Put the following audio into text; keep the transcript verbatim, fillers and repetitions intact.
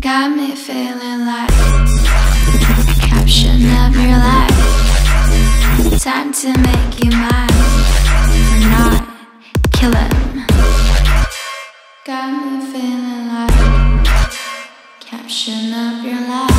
Got me feeling like caption of your life. Time to make you mine or not. Kill him. Got me feeling like caption of your life.